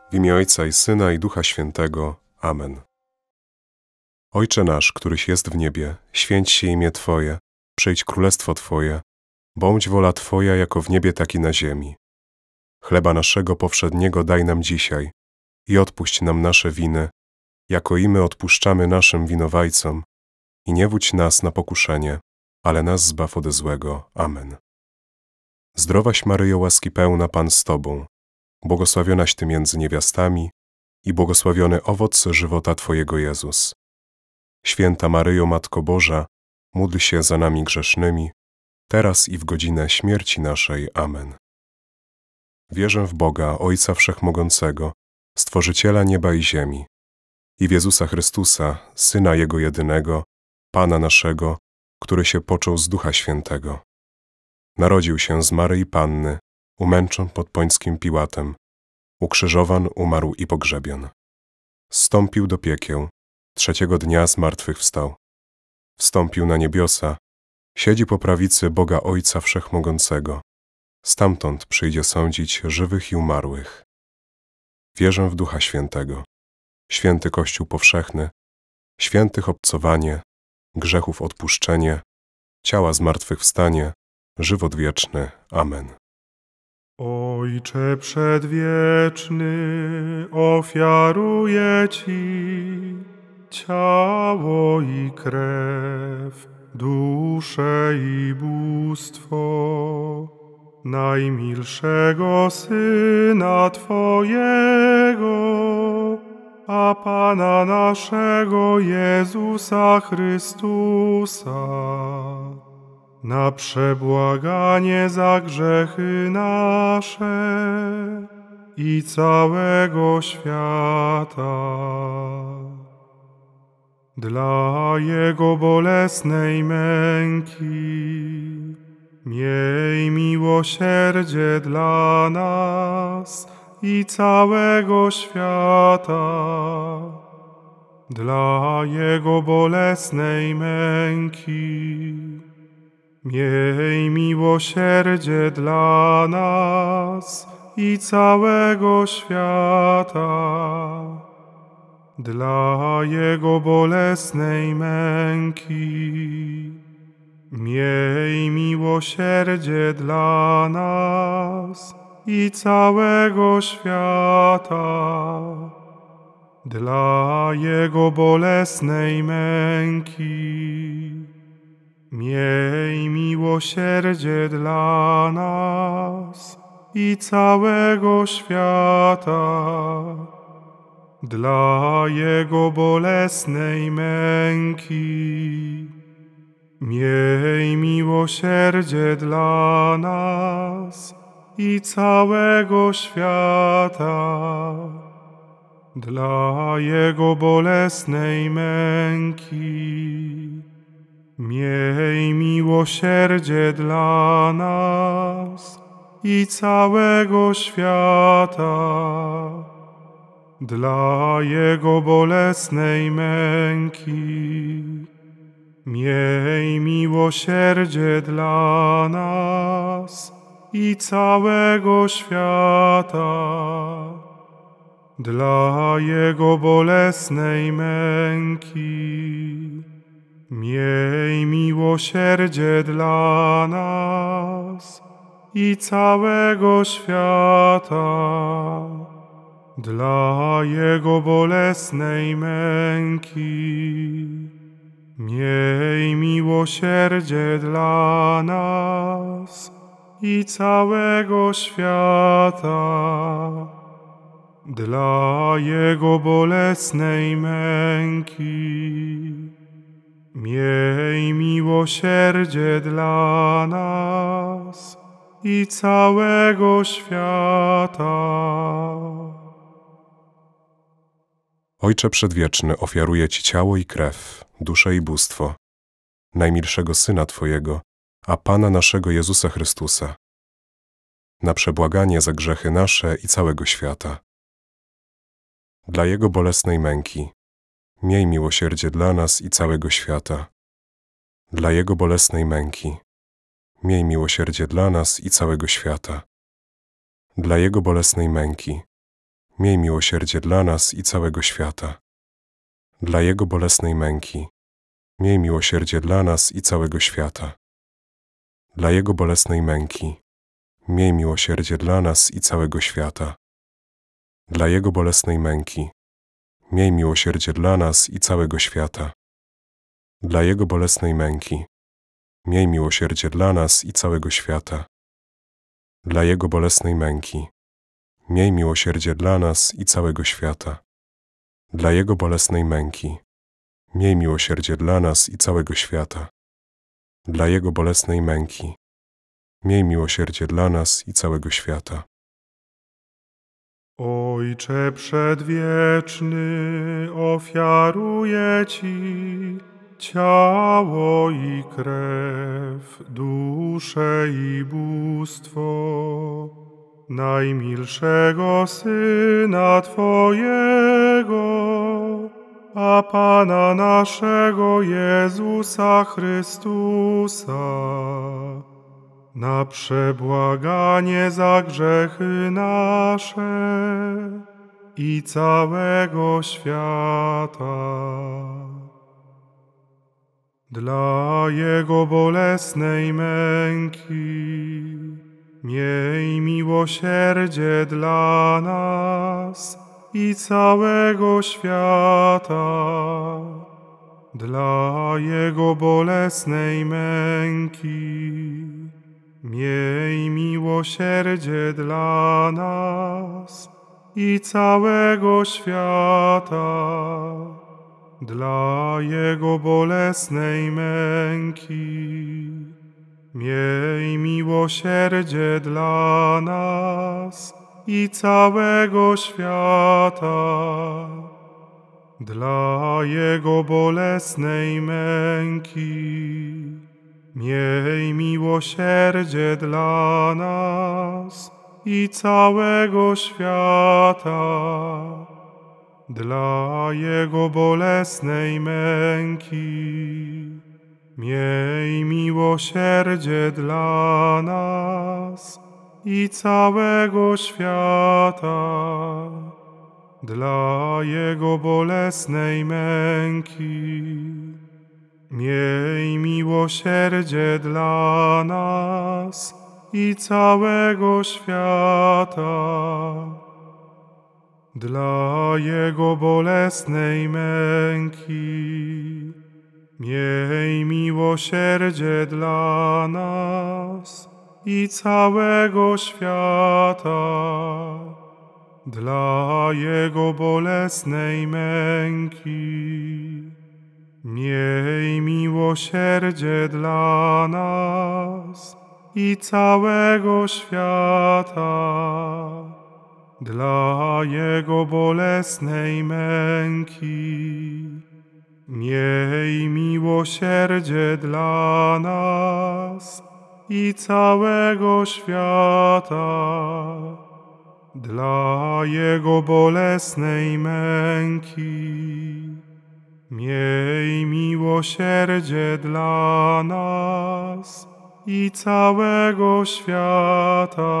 W imię Ojca i Syna i Ducha Świętego. Amen. Ojcze nasz, któryś jest w niebie, święć się imię Twoje, przyjdź królestwo Twoje, bądź wola Twoja jako w niebie, tak i na ziemi. Chleba naszego powszedniego daj nam dzisiaj i odpuść nam nasze winy, jako i my odpuszczamy naszym winowajcom. I nie wódź nas na pokuszenie, ale nas zbaw ode złego. Amen. Zdrowaś Maryjo, łaski pełna, Pan z Tobą, błogosławionaś Ty między niewiastami i błogosławiony owoc żywota Twojego, Jezus. Święta Maryjo, Matko Boża, módl się za nami grzesznymi, teraz i w godzinę śmierci naszej. Amen. Wierzę w Boga, Ojca Wszechmogącego, Stworzyciela nieba i ziemi, i w Jezusa Chrystusa, Syna Jego jedynego, Pana naszego, który się począł z Ducha Świętego. Narodził się z Maryi Panny, umęczon pod Pońskim Piłatem, ukrzyżowan, umarł i pogrzebion. Zstąpił do piekieł, trzeciego dnia zmartwychwstał. Wstąpił na niebiosa, siedzi po prawicy Boga Ojca Wszechmogącego. Stamtąd przyjdzie sądzić żywych i umarłych. Wierzę w Ducha Świętego, święty Kościół powszechny, świętych obcowanie, grzechów odpuszczenie, ciała zmartwychwstanie, żywot wieczny. Amen. Ojcze przedwieczny, ofiaruję Ci ciało i krew, duszę i bóstwo najmilszego Syna Twojego, a Pana naszego Jezusa Chrystusa, na przebłaganie za grzechy nasze i całego świata. Dla Jego bolesnej męki miej miłosierdzie dla nas i całego świata. Dla Jego bolesnej męki miej miłosierdzie dla nas i całego świata. Dla Jego bolesnej męki miej miłosierdzie dla nas i całego świata. Dla Jego bolesnej męki miej miłosierdzie dla nas i całego świata. Dla Jego bolesnej męki miej miłosierdzie dla nas i całego świata. Dla Jego bolesnej męki miej miłosierdzie dla nas i całego świata. Dla Jego bolesnej męki miej miłosierdzie dla nas i całego świata. Dla Jego bolesnej męki miej miłosierdzie dla nas i całego świata. Dla Jego bolesnej męki miej miłosierdzie dla nas i całego świata. Dla Jego bolesnej męki miej miłosierdzie dla nas i całego świata. Ojcze Przedwieczny, ofiaruję Ci ciało i krew, duszę i bóstwo najmilszego Syna Twojego, a Pana naszego Jezusa Chrystusa, na przebłaganie za grzechy nasze i całego świata. Dla Jego bolesnej męki miej miłosierdzie dla nas i całego świata. Dla Jego bolesnej męki miej miłosierdzie dla nas i całego świata. Dla Jego bolesnej męki miej miłosierdzie dla nas i całego świata. Dla Jego bolesnej męki, miej miłosierdzie dla nas i całego świata. Dla Jego bolesnej męki, miej miłosierdzie dla nas i całego świata. Dla Jego bolesnej męki, miej miłosierdzie dla nas i całego świata. Dla Jego bolesnej męki, miej miłosierdzie dla nas i całego świata. Dla Jego bolesnej męki, miej miłosierdzie dla nas i całego świata. Dla Jego bolesnej męki, miej miłosierdzie dla nas i całego świata. Dla Jego bolesnej męki, miej miłosierdzie dla nas i całego świata. Ojcze przedwieczny, ofiaruję Ci ciało i krew, duszę i bóstwo najmilszego Syna Twojego, a Pana naszego Jezusa Chrystusa, na przebłaganie za grzechy nasze i całego świata. Dla Jego bolesnej męki, miej miłosierdzie dla nas i całego świata. Dla Jego bolesnej męki, miej miłosierdzie dla nas i całego świata. Dla Jego bolesnej męki, miej miłosierdzie dla nas i całego świata. Dla Jego bolesnej męki, miej miłosierdzie dla nas i całego świata. Dla Jego bolesnej męki, miej miłosierdzie dla nas i całego świata. Dla Jego bolesnej męki, miej miłosierdzie dla nas i całego świata. Dla Jego bolesnej męki, miej miłosierdzie dla nas i całego świata. Dla Jego bolesnej męki, miej miłosierdzie dla nas i całego świata. Dla Jego bolesnej męki, miej miłosierdzie dla nas i całego świata. Dla Jego bolesnej męki, miej miłosierdzie dla nas i całego świata.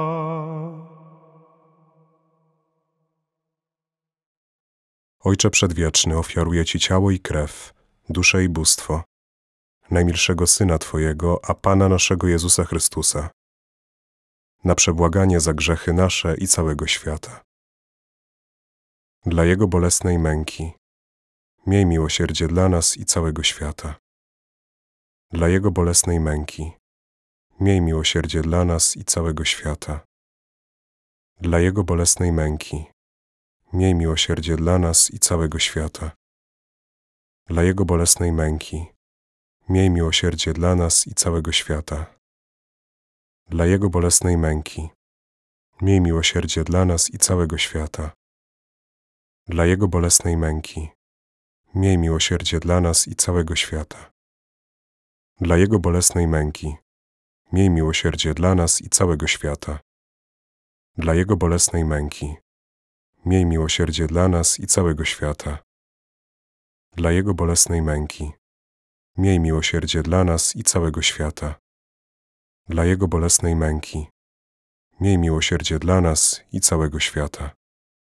Ojcze przedwieczny, ofiaruję Ci ciało i krew, duszę i bóstwo najmilszego Syna Twojego, a Pana naszego Jezusa Chrystusa, na przebłaganie za grzechy nasze i całego świata. Dla Jego bolesnej męki, miej miłosierdzie dla nas i całego świata. Dla Jego bolesnej męki, miej miłosierdzie dla nas i całego świata. Dla Jego bolesnej męki, miej miłosierdzie dla nas i całego świata. Dla Jego bolesnej męki, miej miłosierdzie dla nas i całego świata. Dla Jego bolesnej męki, miej miłosierdzie dla nas i całego świata. Dla Jego bolesnej męki, miej miłosierdzie dla nas i całego świata. Dla Jego bolesnej męki, miej miłosierdzie dla nas i całego świata. Dla Jego bolesnej męki, miej miłosierdzie dla nas i całego świata. Dla Jego bolesnej męki, miej miłosierdzie dla nas i całego świata. Dla Jego bolesnej męki, miej miłosierdzie dla nas i całego świata.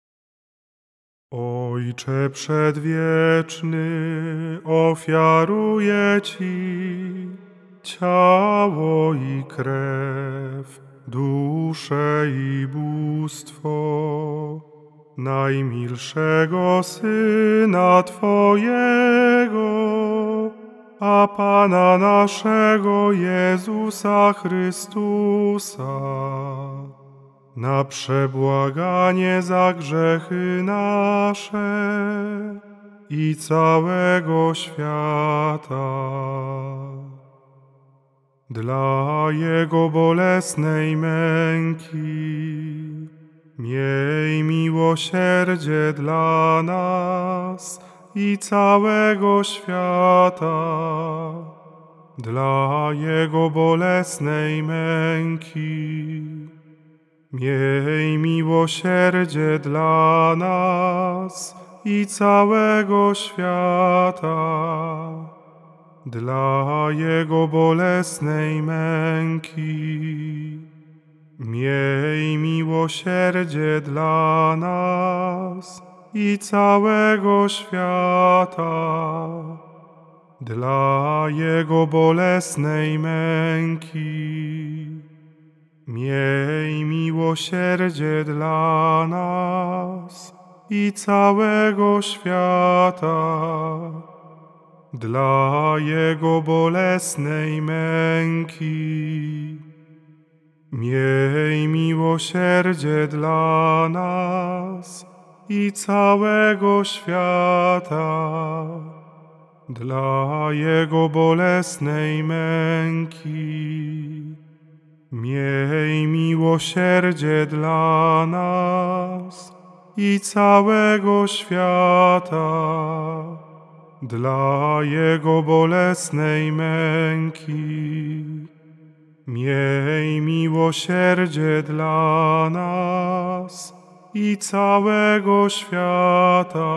Ojcze przedwieczny, ofiaruję Ci ciało i krew, duszę i bóstwo najmilszego Syna Twojego, a Pana naszego Jezusa Chrystusa, na przebłaganie za grzechy nasze i całego świata. Dla Jego bolesnej męki miej miłosierdzie dla nas i całego świata. Dla Jego bolesnej męki miej miłosierdzie dla nas i całego świata. Dla Jego bolesnej męki miej miłosierdzie dla nas i całego świata. Dla Jego bolesnej męki miej miłosierdzie dla nas i całego świata. Dla Jego bolesnej męki miej miłosierdzie dla nas i całego świata. Dla Jego bolesnej męki miej miłosierdzie dla nas i całego świata. Dla Jego bolesnej męki miej miłosierdzie dla nas i całego świata.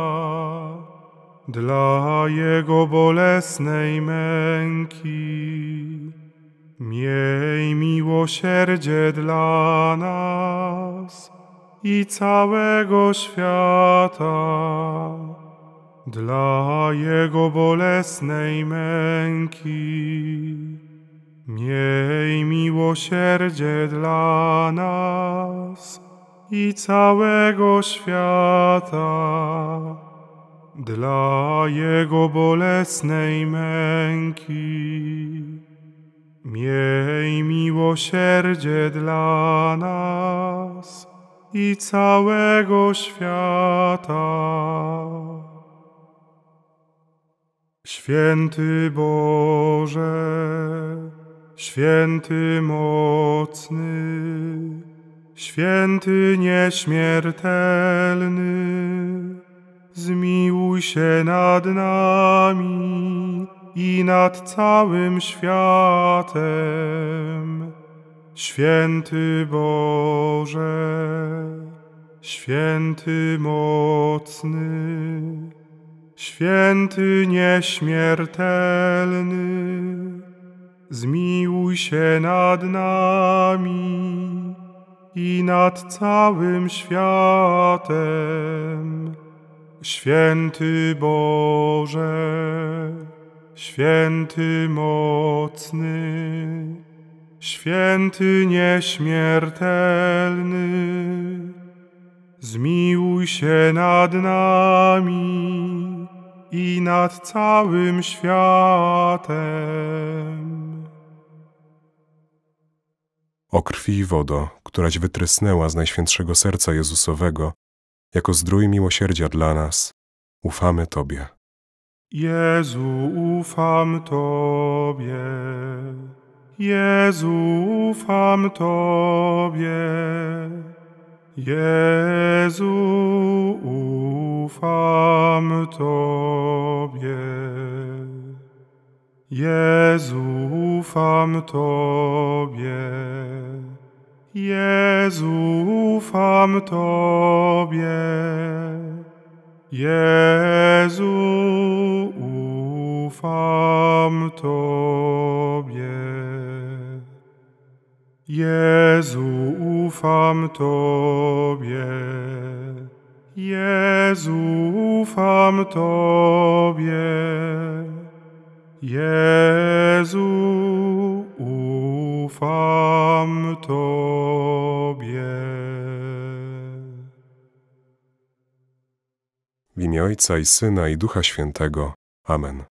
Dla Jego bolesnej męki miej miłosierdzie dla nas i całego świata. Dla Jego bolesnej męki miej miłosierdzie dla nas i całego świata. Dla Jego bolesnej męki miej miłosierdzie dla nas i całego świata. Święty Boże, święty mocny, święty nieśmiertelny, zmiłuj się nad nami i nad całym światem. Święty Boże, święty mocny, święty nieśmiertelny, zmiłuj się nad nami i nad całym światem. Święty Boże, święty mocny, święty nieśmiertelny, zmiłuj się nad nami i nad całym światem. O krwi i wodo, któraś wytrysnęła z Najświętszego Serca Jezusowego, jako zdrój miłosierdzia dla nas, ufamy Tobie. Jezu, ufam Tobie. Jezu, ufam Tobie. Jezu, ufam Tobie. Jezu, ufam Tobie. Jezu, ufam Tobie. Jezu, ufam Tobie. Jezu, ufam Tobie. Jezu, ufam Tobie. Jezu, ufam Tobie. W imię Ojca i Syna i Ducha Świętego. Amen.